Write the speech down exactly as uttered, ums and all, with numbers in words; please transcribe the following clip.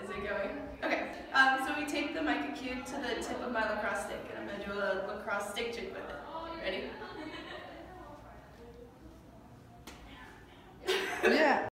Is it going? Okay. Um, so we tape the mica cube to the tip of my lacrosse stick, and I'm going to do a lacrosse stick jig with it. Ready? Yeah.